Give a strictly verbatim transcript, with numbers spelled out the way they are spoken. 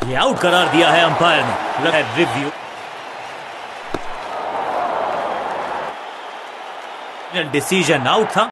ये आउट करार दिया है अंपायर ने। रिव्यू डिसीजन आउट था।